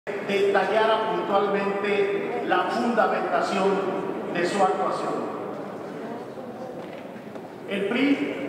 detallara puntualmente la fundamentación de su actuación. El PRI